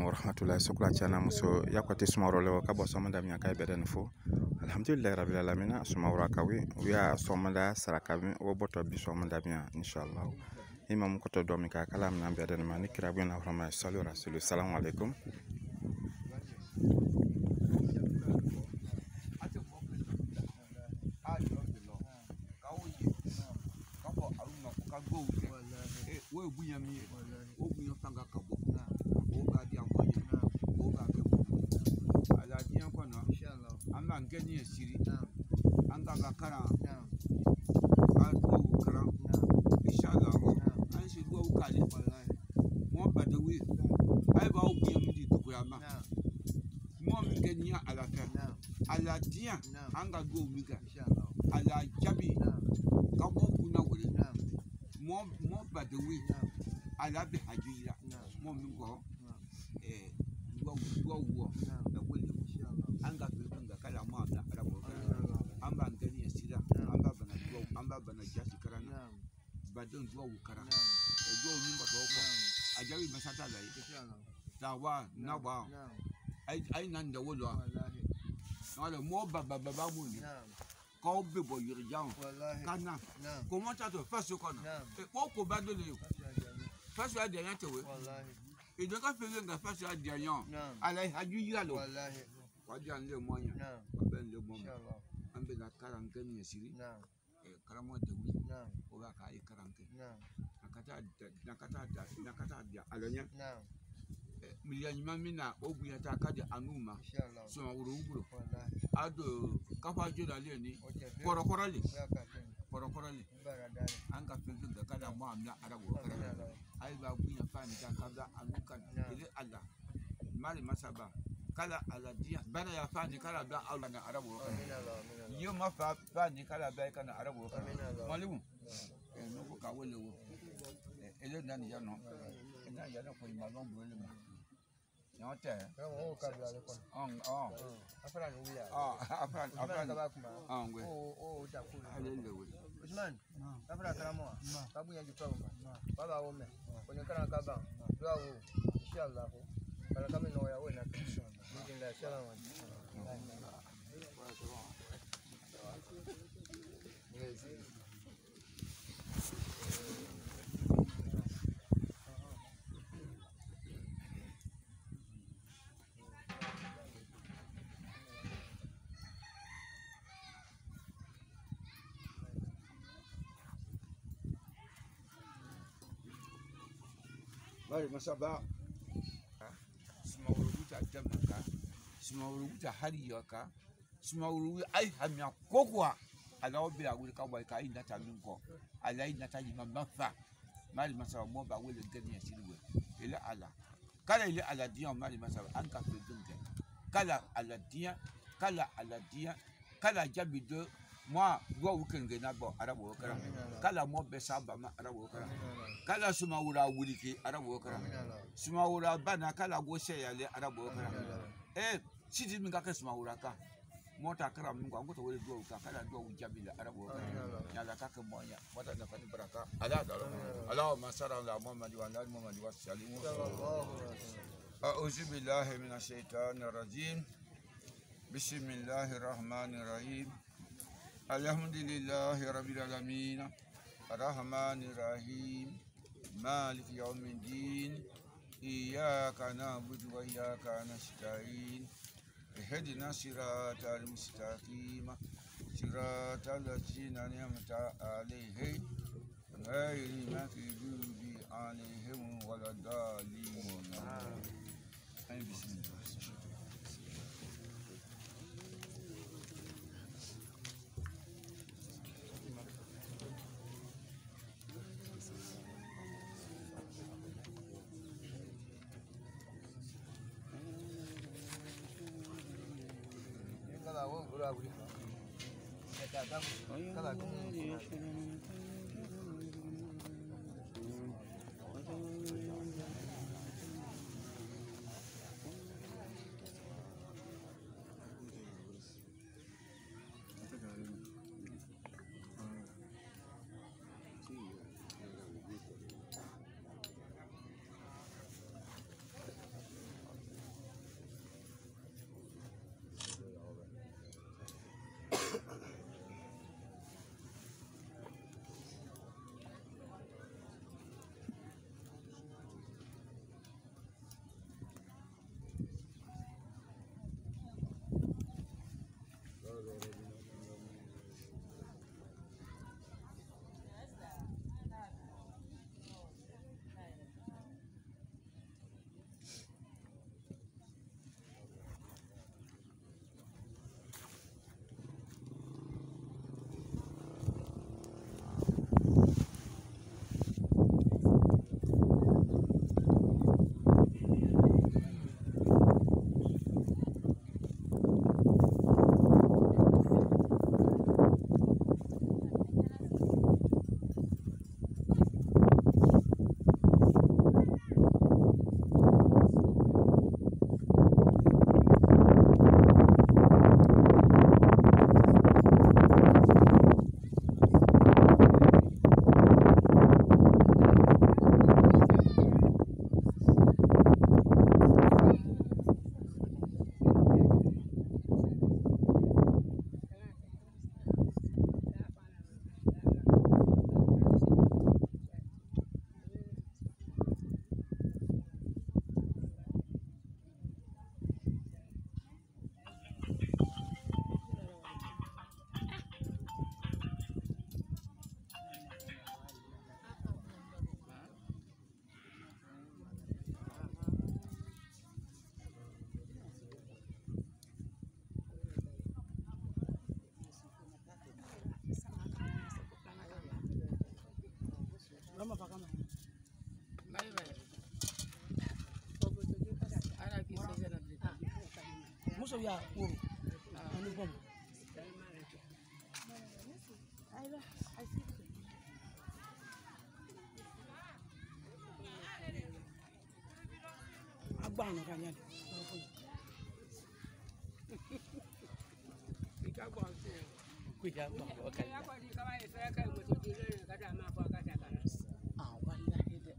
warahmatullahi Sokourala chana muso yakwati sumarole ka bo somanda mi ka beden fo alhamdulillah rabbil alamin sumawra kawi wiya somanda sarakabi wo boto bi somanda mi inshallah imam ko to domi ka kalam na beden ma ni kirabu na rahma sallu rasul assalamu alaikum Gani siri an ga kara inshallah an shi duwa ukale mo badawi ai ba u biya miji dukuyama mo min gani ala ta ala dia an ga go mi ga ala jabi ka ko kuna wuri mo badawi ala bi hajira mo min go duwa da wuri an ga kala ma da arabo an ba gani asira an ba bana duwa an ba bana jasi karana badon duwa ukara duwa min ba ko ajawi masata lai tawa na ba ai nan da wolo wala mo ba mu ni ko be bo yiri jaw kana ko mo ta to faso kono ko ba do le faso a de yan tewe e do ka fele nga faso a de yan ala haju yira lo wajan le moya ben le mom ambe na karanke ni siri karamo de wi o ga ka yi karanke nakata dia alonya miliyan mamina ogunya ta kadi anuma so ma wuro wuro ado kafa joda le ni korokorale an ka fe da kada mo amna arabu ai ba gunya fa ni ta kada anukan ile Allah mali masaba kala aladia bana ya fani kala da Allah na arabu yo ma fani kala da kana arabu malimu no ko ka wole wo ele nani ya no ina ya na ko ima no bro le ma ya te o ka bla le ko afra ni ya afra ka ba kuma ngwe o da ko ale le wo Usman afra karamo ka bunya ji tawo baba wo me ko ni kana ka ba do wo inshallah para kami no ya wo na Mari masaba Sokourala jamaka Sokourala hariyaka Sokourala ai hamya kokwa ala obi aguri ka boy ka inda ta minko ala inda ta yi mafa mali masaba mo ba wele gani asiriwe ile ala kala ile ala dia mali masaba an ka fe dunke kala ala dia kala jabi de moi go weekend na bo arabo kara kala mo be saba ma arabo kala Sokourala wuliki arabo kara Sokourala bana kala go sheyale arabo kara sidi mi ka Sokourala ka mota kara mun ko to wele do ka kala do jabila arabo ya la ka ka moya mota na fani baraka ala da Allahumma salli ala Muhammad wa ala Muhammad wa sallim a'udhu billahi minash shaitanir rajim bismillahir rahmanir rahim alhamdulillahi rabbil alamin arrahmanir rahim maliki yawmiddin iyyaka na'budu wa iyyaka nasta'in اهدنا الصراط المستقيم صراط الذين أنعمت عليهم غير المغضوب عليهم ولا الضالين بسم الله so ya woro ani bom I see agba no kanya kuja kwa wakati wallahi de